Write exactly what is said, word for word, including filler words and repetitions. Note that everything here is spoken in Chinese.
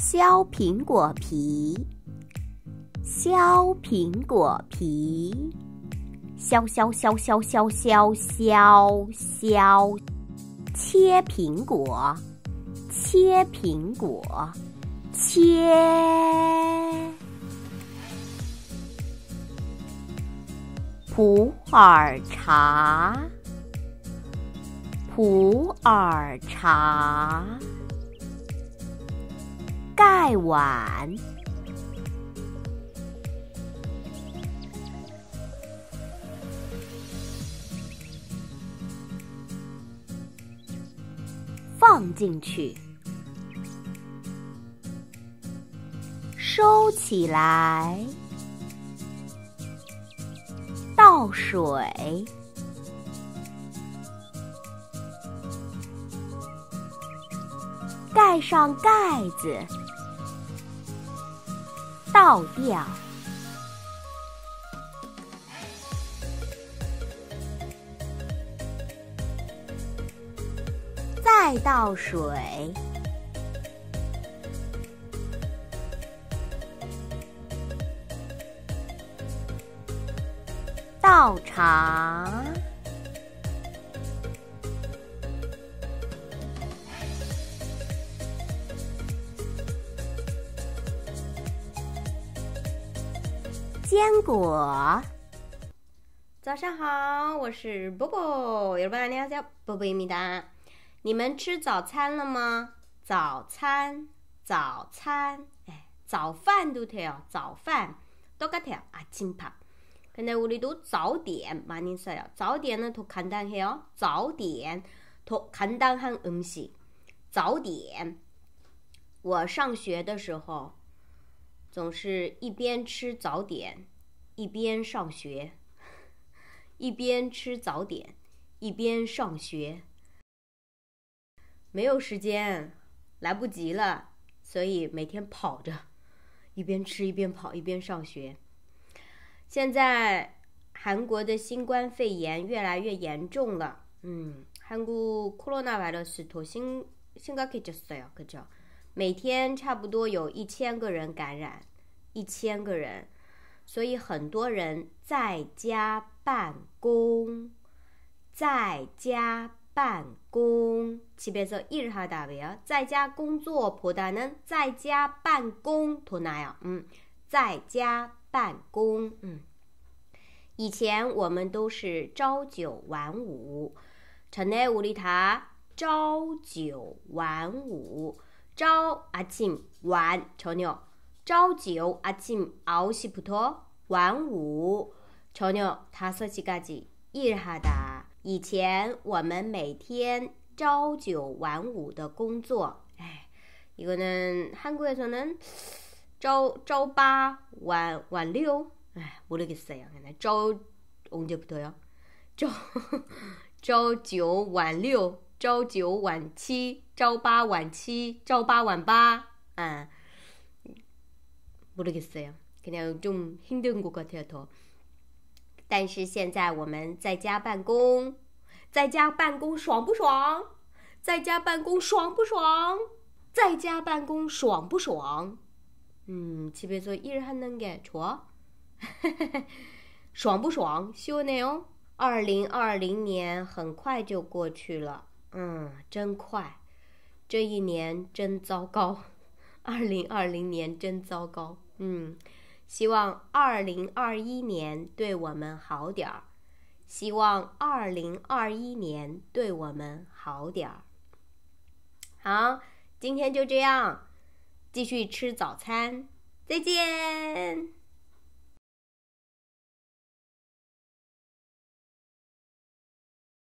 削苹果皮，削苹果皮，削削削削削削削削，切苹果，切苹果，切。普洱茶，普洱茶，盖碗，放进去，收起来，倒水，盖上盖子，倒掉，再倒水，倒茶，坚果。早上好，我是波波。여러분 안녕하세요，波波입니다。你们吃早餐了吗？早餐，早餐，哎，早饭都돼요。早饭똑같아요。아침밥。 근데 우리도早点 많이 써요. 早点呢더 간단해요. 早点 더 간단한 음식. 早点。我上学的时候总是一边吃早点一边上学，一边吃早点一边上学。没有时间，来不及了，所以每天跑着，一边吃一边跑一边上学。现在韩国的新冠肺炎越来越严重了。嗯，한국 코로나 바이러스 더 심 심각해졌어요. 그죠? 每天差不多有一千个人感染，一千个人，所以很多人在家办公，在家办公，집에서 일하다 왜요? 在家工作보다는在家办公더 나아요. 음, 在家办公。嗯，以前我们都是朝九晚五，전에 우리 다朝九晚五。朝아침晚저녁， 朝九아침 아홉 시부터晚五저녁 다섯 시까지 일하다。 以前我们每天朝九晚五的工作，哎，이거는 한국에서는朝朝八晚晚六，哎，모르겠어요。 朝 언제부터요? 朝朝九晚六，朝九晚七，朝八晚七，朝八晚八。아, 모르겠어요. 그냥 좀 힘든 것 같아요, 더. 但是现在我们在家办公，在家办公爽不爽？在家办公爽不爽？在家办公爽不爽？嗯，집에서 일하는 게 좋아? 爽不爽？시원해요？二零二零年很快就过去了，嗯，真快，这一年真糟糕，二零二零年真糟糕，嗯，希望二零二一年对我们好点儿，希望二零二一年对我们好点儿。好，今天就这样，继续吃早餐，再见。